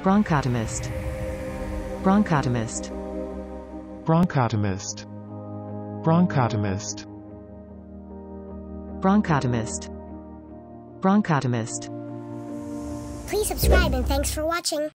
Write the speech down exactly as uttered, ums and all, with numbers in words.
Bronchotomist. Bronchotomist. Bronchotomist. Bronchotomist. Bronchotomist. Bronchotomist. Please subscribe and thanks for watching.